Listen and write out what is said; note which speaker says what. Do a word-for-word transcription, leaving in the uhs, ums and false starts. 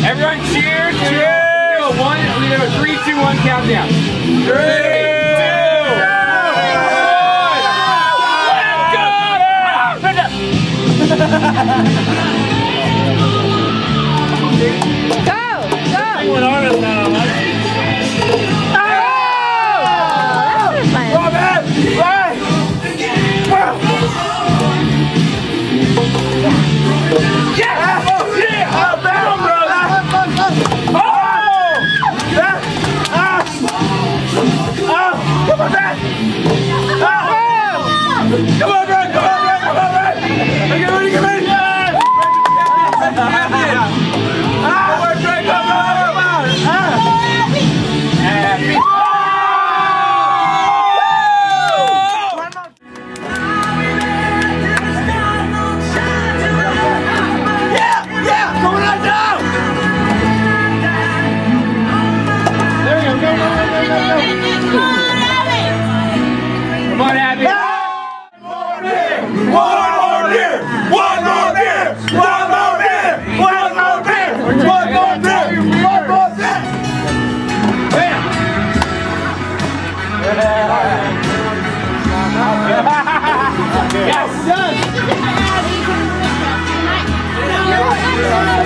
Speaker 1: Everyone cheer, cheer! We do a one, we do a three, two, one countdown. Three, two,
Speaker 2: Go! Go!
Speaker 3: One arm is not on us.
Speaker 1: Come on, Brad! Come on, Brad! Come on, Brad! Get ready, get ready! Yes! Ah! Come on, Brad! Come on! Come on! Happy! Yeah! Yeah! Coming on down! There you go! Go, go, go, go, go! Come on, Abby! One more beer! One more beer! One more beer! One more beer! One more beer! One more beer! Bam! Yes, done!